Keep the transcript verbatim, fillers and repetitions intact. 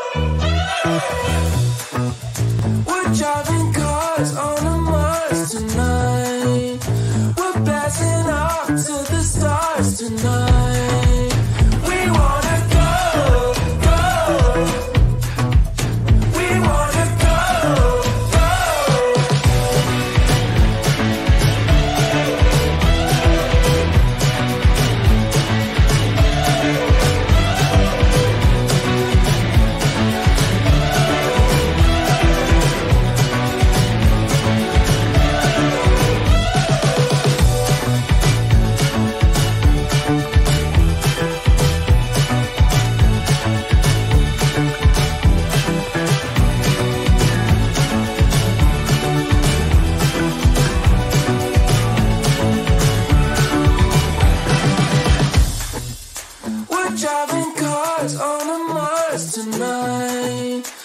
We're driving cars on a Mars tonight. We're blasting off to the stars tonight. We wanna go, go. We wanna go, go. We're driving cars on a Mars tonight.